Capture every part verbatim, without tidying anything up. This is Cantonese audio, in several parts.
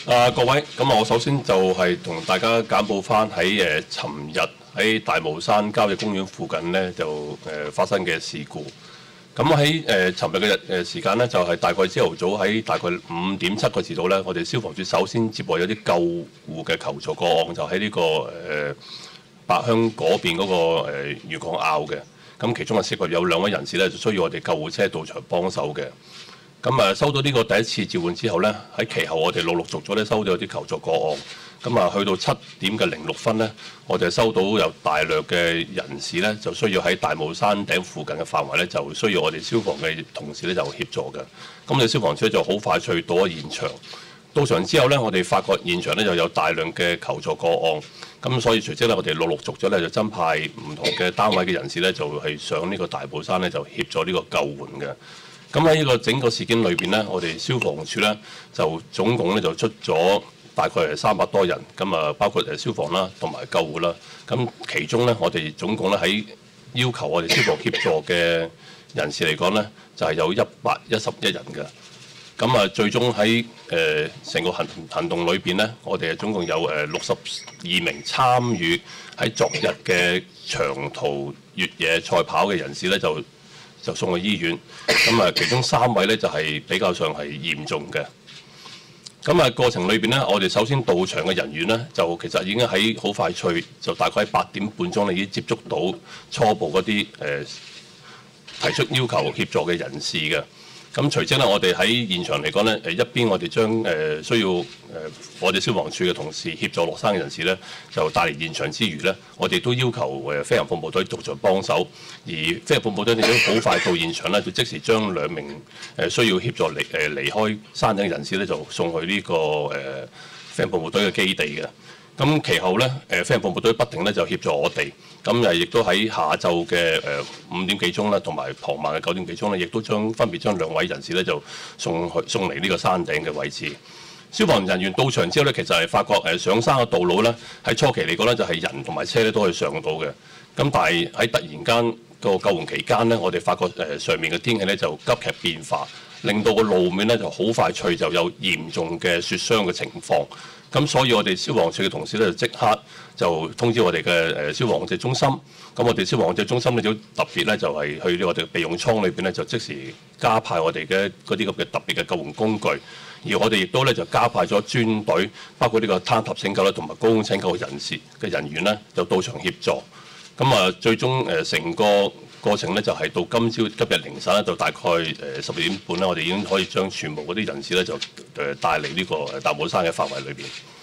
啊，各位，咁我首先就係同大家簡報翻喺誒尋日喺大帽山郊野公園附近呢，就誒、呃、發生嘅事故。咁喺誒尋日嘅日誒時間呢，就係、是、大概朝頭早喺大概五點七個字度呢，我哋消防處首先接獲有啲救護嘅求助個案，就喺呢、這個誒、呃、白鄉嗰邊嗰、那個誒漁港坳嘅。咁其中係涉及有兩位人士呢，就需要我哋救護車到場幫手嘅。咁誒收到呢個第一次召喚之後呢，喺其後我哋陸陸續續咧收到有啲求助個案。咁啊，去到七點嘅零六分呢，我哋收到有大量嘅人士呢，就需要喺大帽山頂附近嘅範圍呢，就需要我哋消防嘅同事呢，就協助嘅。咁我哋消防車就好快脆到咗現場。到場之後呢，我哋發覺現場呢就有大量嘅求助個案。咁所以隨即呢，我哋陸陸續續咧就增派唔同嘅單位嘅人士呢，就係上呢個大帽山呢，就協助呢個救援嘅。咁喺呢個整個事件裏邊呢，我哋消防處呢，就總共呢就出咗大概係三百多人，咁啊包括誒消防啦同埋救護啦。咁其中呢，我哋總共咧喺要求我哋消防協助嘅人士嚟講呢，就係有一百一十一人嘅。咁啊，最終喺誒成個行行動裏邊呢，我哋總共有誒六十二名參與喺昨日嘅長途越野賽跑嘅人士呢，就就送去醫院。咁啊，其中三位呢，就係比較上係嚴重嘅。咁啊，過程裏邊呢，我哋首先到場嘅人員呢，就其實已經喺好快脆，就大概喺八點半鐘已經接觸到初步嗰啲誒提出要求協助嘅人士嘅。咁隨即呢，我哋喺現場嚟講呢，誒一邊我哋將誒、呃、需要誒、呃、我哋消防處嘅同事協助落山嘅人士呢，就帶嚟現場之餘呢，我哋都要求誒飛行服務隊逐場幫手，而飛行服務隊亦都好快到現場呢，就即時將兩名誒需要協助離誒離開山頂嘅人士呢，就送去呢、這個誒、呃、飛行服務隊嘅基地嘅。咁其後呢，誒飛行服務隊不停咧就協助我哋，咁誒亦都喺下晝嘅誒五點幾鐘啦，同埋傍晚嘅九點幾鐘咧，亦都將分別將兩位人士咧就送去送嚟呢個山頂嘅位置。消防人員到場之後咧，其實係發覺誒上山嘅道路咧，喺初期嚟講咧就係人同埋車咧都可以上到嘅。咁但係喺突然間個救援期間咧，我哋發覺誒上面嘅天氣咧就急劇變化，令到個路面咧就好快脆就有嚴重嘅雪傷嘅情況。咁所以我哋消防處嘅同事咧就即刻就通知我哋嘅誒消防控制中心。咁我哋消防控制中心咧就特別咧就係去我哋備用艙裏邊咧就即時加派我哋嘅嗰啲咁嘅特別嘅救援工具。而我哋亦都咧就加派咗專隊，包括呢個坍塌拯救啦同埋高空拯救嘅人士嘅人員咧，就到場協助。咁啊，最終誒成個過程咧就係到今朝今日凌晨咧，就大概誒十二點半咧，我哋已經可以將全部嗰啲人士咧就誒帶嚟呢個大帽山嘅範圍裏邊。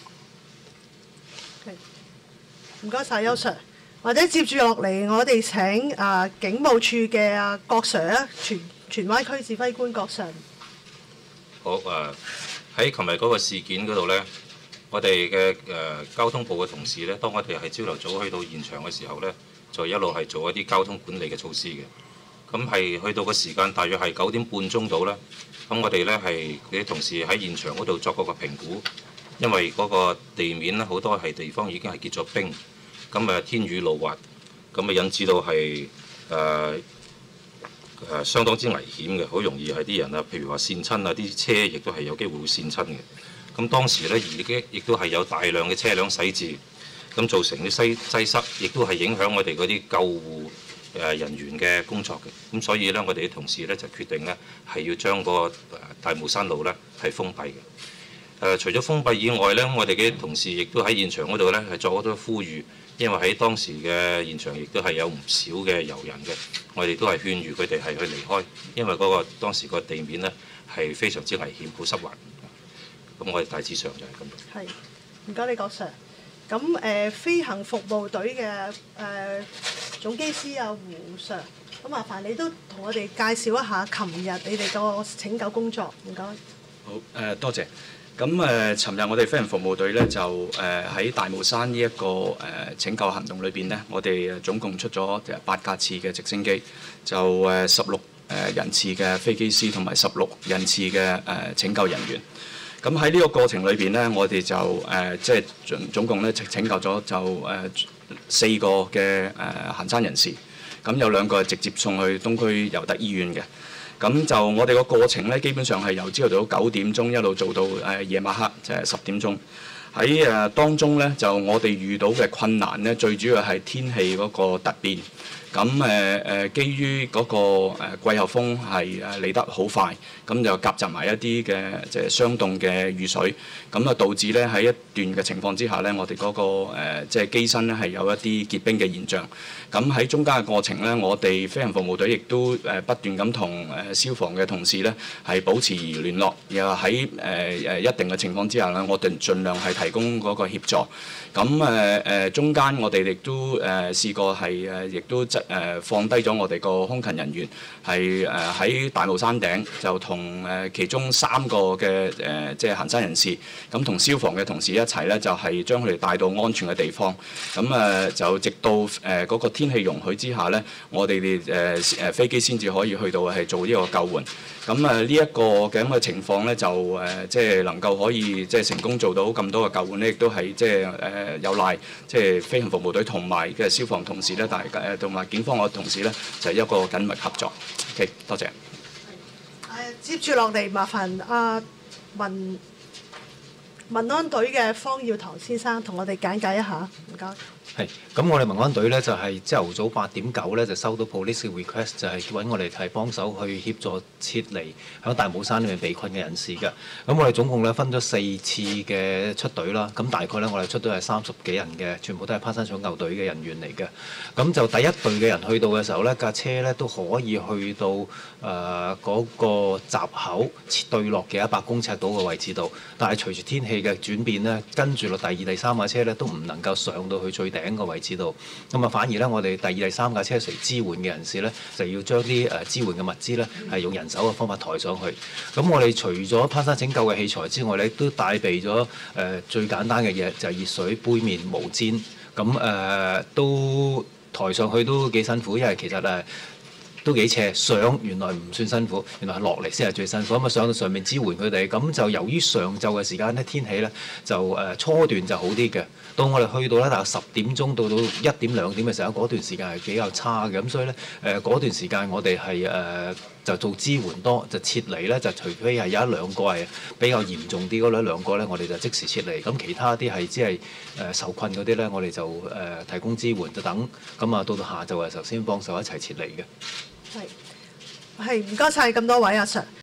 唔該晒，邱 Sir。或者接住落嚟，我哋請啊警務處嘅啊郭 Sir 啊，荃荃灣區指揮官郭 Sir。 好誒，喺琴日嗰個事件嗰度呢，我哋嘅誒交通部嘅同事呢，當我哋係朝頭早去到現場嘅時候呢，就一路係做一啲交通管理嘅措施嘅。咁係去到個時間，大約係九點半鐘到啦。咁我哋呢係啲同事喺現場嗰度作嗰個評估，因為嗰個地面呢好多係地方已經係結咗冰，咁誒天雨路滑，咁啊引致到係誒誒相當之危險嘅，好容易係啲人啊，譬如話跣親啊，啲車亦都係有機會會跣親嘅。咁當時呢，已經亦都係有大量嘅車輛駛至，咁造成啲擠擠塞，亦都係影響我哋嗰啲救護誒人員嘅工作嘅。咁所以呢，我哋啲同事呢就決定呢係要將嗰個大帽山路呢係封閉嘅。誒、呃，除咗封閉以外呢，我哋嘅同事亦都喺現場嗰度呢係作好多呼籲。因為喺當時嘅現場亦都係有唔少嘅遊人嘅，我哋都係勸喻佢哋係去離開，因為嗰個當時個地面呢係非常之危險，好濕滑。咁我哋大致上就係咁。係， 唔該你郭 Sir。咁誒、呃、飛行服務隊嘅誒、呃、總機師阿胡 Sir，咁麻煩你都同我哋介紹一下琴日你哋個拯救工作，唔該。 好誒、呃，多謝。咁誒，尋日我哋飛行服務隊咧就誒喺大帽山呢一個誒拯救行動裏邊咧，我哋總共出咗八架次嘅直升機，就誒十六誒人次嘅飛機師同埋十六人次嘅誒拯救人員。咁喺呢個過程裏邊咧，我哋就誒即係總總共咧拯救咗就誒四個嘅誒行山人士，咁有兩個係直接送去東區尤德醫院嘅。 咁就我哋個過程咧，基本上係由朝頭早九點鐘一路做到誒夜晚黑，就係十點鐘。喺誒當中咧，就我哋遇到嘅困難咧，最主要係天氣嗰個突變。咁誒誒，基於嗰個誒季候風係誒嚟得好快，咁就夾雜埋一啲嘅即係霜凍嘅雨水，咁啊導致咧喺一段嘅情況之下咧，我哋嗰個誒即係機身咧係有一啲結冰嘅現象。咁喺中間嘅過程咧，我哋飛行服務隊亦都誒不斷咁同誒消防嘅同事咧係保持聯絡，又喺誒誒一定嘅情況之下咧，我哋盡量係提供嗰個協助。咁誒誒中間我哋亦都誒試過係誒亦都即誒放低咗我哋個空勤人員係誒喺大帽山頂就同誒其中三個嘅誒即係行山人士，咁同消防嘅同事一齊咧就係將佢哋帶到安全嘅地方。咁誒就直到誒嗰個天氣容許之下咧，我哋哋誒誒飛機先至可以去到係做呢個救援。咁誒呢一個嘅咁嘅情況咧，就誒即係能夠可以即係成功做到咁多嘅救援咧，亦都係即係誒有賴即係飛行服務隊同埋嘅消防同事咧，大家誒同埋警方嘅同事咧，就係一個緊密合作。OK， 多謝。誒接住落嚟，麻煩阿民民安隊嘅方耀堂先生同我哋簡介一下，唔該。 係，咁我哋民安隊咧就係朝頭早八點九咧就收到 police request，就係揾我哋係幫手去協助撤離喺大帽山裏面被困嘅人士嘅。咁我哋總共咧分咗四次嘅出隊啦，咁大概咧我哋出隊係三十幾人嘅，全部都係攀山搶救隊嘅人員嚟嘅。咁就第一隊嘅人去到嘅時候咧，架車咧都可以去到誒嗰、呃嗰個閘口對落嘅一百公尺度嘅位置度，但係隨住天氣嘅轉變咧，跟住落第二、第三架車咧都唔能夠上到去最頂個位置度，咁啊反而咧，我哋第二、第三架車嚟支援嘅人士咧，就要將啲誒支援嘅物資咧，係用人手嘅方法抬上去。咁我哋除咗攀山拯救嘅器材之外咧，都帶備咗誒最簡單嘅嘢，就係熱水、杯麵、毛氈。咁誒、呃、都抬上去都幾辛苦，因為其實誒都幾斜，上原來唔算辛苦，原來係落嚟先係最辛苦。咁啊上到上面支援佢哋，咁就由於上晝嘅時間咧，天氣咧就誒、呃、初段就好啲嘅。到我哋去到咧，大概十點鐘到到一點兩點嘅時候，嗰段時間係比較差嘅，咁所以咧誒嗰段時間我哋係誒就做支援多，就撤離咧就除非係有一兩個係比較嚴重啲嗰兩兩個咧，我哋就即時撤離。咁其他啲係只係誒受困嗰啲咧，我哋就誒、呃、提供支援，就等咁啊到到下晝嘅時候先幫手一齊撤離嘅。 係係唔該晒咁多位阿 Sir。